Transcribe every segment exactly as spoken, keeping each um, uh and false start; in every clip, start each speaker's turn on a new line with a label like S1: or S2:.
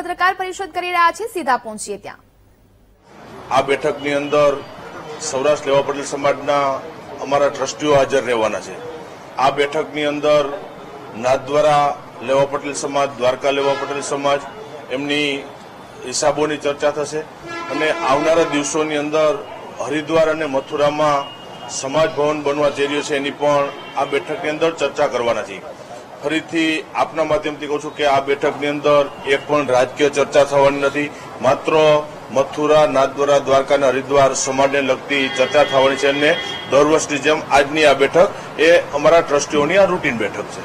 S1: પત્રકાર પરિષદ કરી રહ્યા છે, સીધા પહોંચીએ ત્યાં।
S2: આ બેઠકની અંદર સૌરાષ્ટ્ર લેવા પટેલ સમાજના અમારા ટ્રસ્ટીઓ હાજર રહેવાના છે। આ બેઠકની અંદર નાથદ્વારા લેવા પટેલ સમાજ, દ્વારકા લેવા પટેલ સમાજ એમની હિસાબોની ચર્ચા થશે અને આવનારા દિવસોની અંદર હરિદ્વાર અને મથુરામાં સમાજ ભવન બનવા જઈ રહ્યો છે એની પણ આ બેઠકની અંદર ચર્ચા કરવાના છે। ફરીથી આપના માધ્યમથી કહું છું કે આ બેઠકની અંદર એક પણ રાજકીય ચર્ચા થવાની નથી, માત્ર મથુરા, નાથદ્વારા, દ્વારકા અને હરિદ્વાર સમાજને લગતી ચર્ચા થવાની છે અને દર વર્ષની જેમ આજની આ બેઠક એ અમારા ટ્રસ્ટીઓની આ રૂટીન બેઠક છે।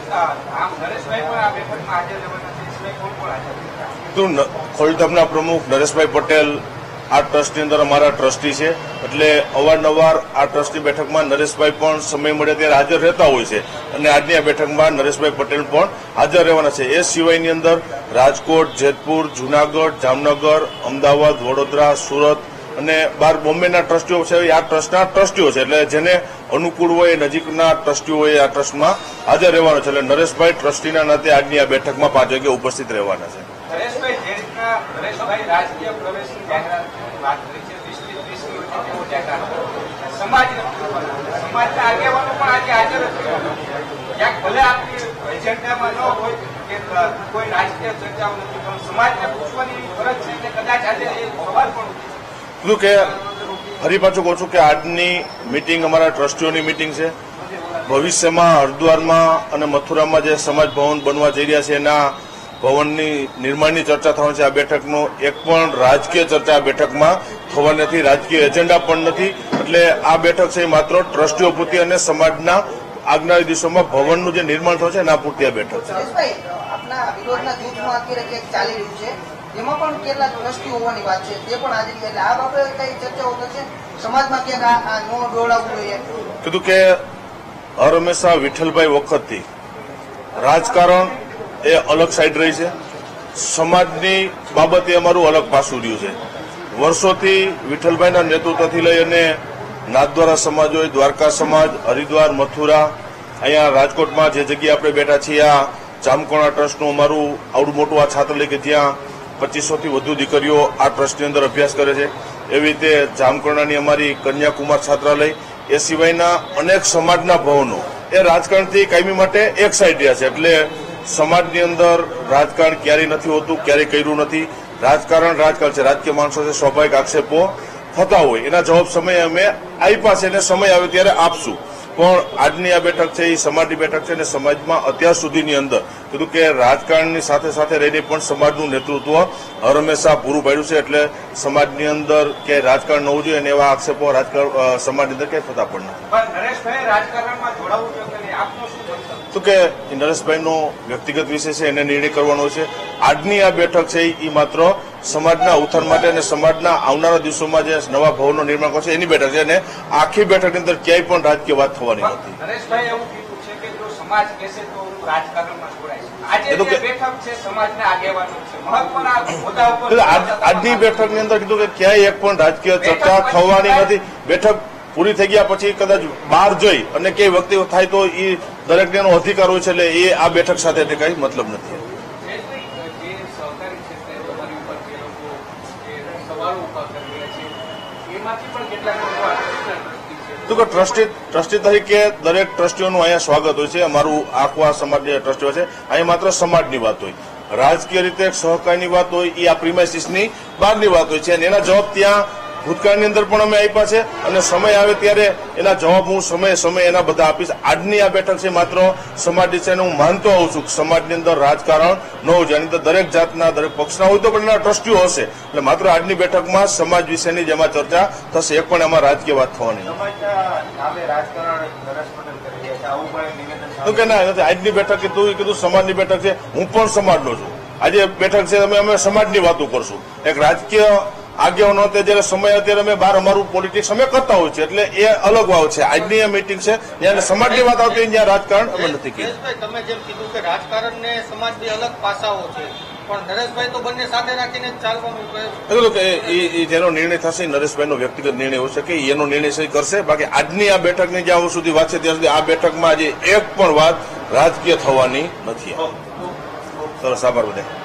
S2: ખોડલધામના પ્રમુખ નરેશભાઈ પટેલ આ ટ્રસ્ટની અંદર અમારા ટ્રસ્ટી છે, એટલે અવારનવાર આ ટ્રસ્ટની બેઠકમાં નરેશભાઈ પણ સમય મળે ત્યારે હાજર રહેતા હોય છે અને આજની આ બેઠકમાં નરેશભાઈ પટેલ પણ હાજર રહેવાના છે। એ સિવાયની અંદર રાજકોટ, જેતપુર, જૂનાગઢ, જામનગર, અમદાવાદ, વડોદરા, સુરત અને બાર બોમ્બેના ટ્રસ્ટીઓ છે। આ ટ્રસ્ટના ટ્રસ્ટીઓ છે, એટલે જેને અનુકૂળ હોય નજીકના ટ્રસ્ટીઓ હોય આ ટ્રસ્ટમાં હાજર રહેવાનો છે। એટલે નરેશભાઈ ટ્રસ્ટીના નાતે આજની આ બેઠકમાં પાંચ વાગે ઉપસ્થિત રહેવાના છે।
S3: નરેશભાઈ, જે રીતના નરેશભાઈ રાજકીય પ્રવેશની જાહેરાતની વાત કરી છે, વીસથી ત્રીસની વચ્ચે સમાજ સમાજના આગેવાનો પણ આજે હાજર જ ક્યાંક ભલે આપની એજન્ડામાં ન હોય કે કોઈ રાજકીય ચર્ચાઓ નથી, પણ સમાજને પૂછવાની ફરજ છે એટલે કદાચ આજે એ સવાલ પણ
S2: કે ફરી પાછું કહું છું કે આજની મિટિંગ અમારા ટ્રસ્ટીઓની મિટિંગ છે। ભવિષ્યમાં હરિદ્વારમાં અને મથુરામાં જે સમાજ ભવન બનવા જઈ રહ્યા છે એના ભવનની નિર્માણની ચર્ચા થવાની છે। આ બેઠકનો એક પણ રાજકીય ચર્ચા આ બેઠકમાં થવાની નથી, રાજકીય એજન્ડા પણ નથી, એટલે આ બેઠક છે માત્ર ટ્રસ્ટીઓ પૂરતી અને સમાજના આગનારી દિવસોમાં ભવનનું જે નિર્માણ થશે એના પૂરતી આ બેઠક છે।
S4: એમાં પણ કેટલા ટ્રસ્ટી હોવાની વાત છે, તે પણ હાજરી છે, એટલે આ બાબતે કઈ ચર્ચાઓ થશે સમાજમાં ક્યાંક આ નો દોડાવવું જોઈએ?
S2: કીધું કે હર હંમેશા વિઠ્ઠલભાઈ વખતથી રાજકારણ એ અલગ સાઈડ રહી છે, સમાજની બાબતે અમારું અલગ પાસું રહ્યું છે। વર્ષોથી વિઠ્ઠલભાઈના નેતૃત્વથી લઈ અને નાથદ્વારા સમાજ હોય, દ્વારકા સમાજ, હરિદ્વાર, મથુરા, અહીંયા રાજકોટમાં જે જગ્યાએ આપણે બેઠા છીએ આ જામકોણા ટ્રસ્ટનું અમારું આવડું મોટું આ છાત્રાલય કે જ્યાં પચીસો થી વધુ દીકરીઓ આ ટ્રસ્ટની અંદર અભ્યાસ કરે છે। એવી રીતે જામકરણાની અમારી કન્યાકુમાર છાત્રાલય, એ સિવાયના અનેક સમાજના ભવનો એ રાજકારણથી કાયમી માટે એક સાઈડ રહ્યા છે, એટલે સમાજની અંદર રાજકારણ ક્યારેય નથી હોતું, ક્યારેય કર્યું નથી। રાજકારણ રાજકારણ છે, રાજકીય માણસો છે, સ્વાભાવિક આક્ષેપો થતા હોય, એના જવાબ સમય અમે આપ્યા છે અને સમય આવે ત્યારે આપશું। પણ આજની આ બેઠક છે એ સમાજની બેઠક છે અને સમાજમાં અત્યાર સુધીની અંદર કીધું કે રાજકારણની સાથે સાથે રહીને પણ સમાજનું નેતૃત્વ હર હંમેશા પૂરું પાડ્યું છે, એટલે સમાજની અંદર કે રાજકારણ ન હોવું જોઈએ અને એવા આક્ષેપો રાજકારણ સમાજની અંદર ક્યાંય થતા પણ નથી। તો કે નરેશભાઈનો વ્યક્તિગત વિષય છે, એને નિર્ણય કરવાનો છે। આજની આ બેઠક છે એ માત્ર સમાજના ઉત્થાન માટે અને સમાજના આવનારા દિવસોમાં જે નવા ભવનનો નિર્માણ કરશે એની બેઠક છે અને આખી બેઠકની અંદર ક્યાંય પણ રાજકીય વાત થવાની નથી। આજની બેઠકની અંદર કીધું કે ક્યાંય એક પણ રાજકીય ચર્ચા થવાની નથી। બેઠક પૂરી થઈ ગયા પછી કદાચ બહાર જઈ અને કઈ વ્યક્તિ થાય તો એ દરેકને એનો અધિકાર હોય છે, એટલે એ આ બેઠક સાથે કઈ મતલબ નથી। તો કે ટ્રસ્ટી ટ્રસ્ટી તરીકે દરેક ટ્રસ્ટીઓનું અહીંયા સ્વાગત હોય છે। અમારું આખું આ સમાજની ટ્રસ્ટીઓ છે, અહીંયા માત્ર સમાજની વાત હોય, રાજકીય રીતે સહકારની વાત હોય એ આ પ્રિમાઇસીસની બહારની વાત હોય છે અને એના જવાબ ત્યાં ભૂતકાળની અંદર પણ અમે આપ્યા છે અને સમય આવે ત્યારે એના જવાબ હું સમય સમય એના બધા આપીશ। આજની આ બેઠક છે માત્ર સમાજની છે અને હું માનતો હોઉં છું કે સમાજની અંદર રાજકારણ ન હોવું જોઈએ, અંદર દરેક જાતના દરેક પક્ષના હોય તો પણ એના ટ્રસ્ટીઓ હશે, એટલે માત્ર આજની બેઠકમાં સમાજ વિશેની જેમાં ચર્ચા થશે, એક પણ એમાં રાજકીય વાત થવાની નથી। કે ના આજની બેઠક કીધું કીધું સમાજની બેઠક છે, હું પણ સમાજનો છું। આજે બેઠક છે અમે અમે સમાજની વાતો કરશું, એક રાજકીય આગેવાનો જયારે સમય અત્યારે અમે બહાર અમારું પોલિટિક્સ અમે કરતા હોય છે, એટલે એ અલગ વાવ છે। આજની આ મીટિંગ છે જ્યાં સમાજની વાત આવતી જ્યાં રાજકારણ અમે નથી કીધું।
S4: તમે જેમ કીધું કે રાજકારણ ને સમાજની અલગ પાસાઓ છે, પણ નરેશભાઈ તો બંને સાથે રાખીને ચાલવાનું
S2: કે જેનો નિર્ણય થશે નરેશભાઈનો વ્યક્તિગત નિર્ણય હોય છે કે એનો નિર્ણય સહી કરશે। બાકી આજની આ બેઠકની જ્યાં સુધી વાત છે ત્યાં સુધી આ બેઠકમાં આજે એક પણ વાત રાજકીય થવાની નથી। સરસ, આભાર બધા।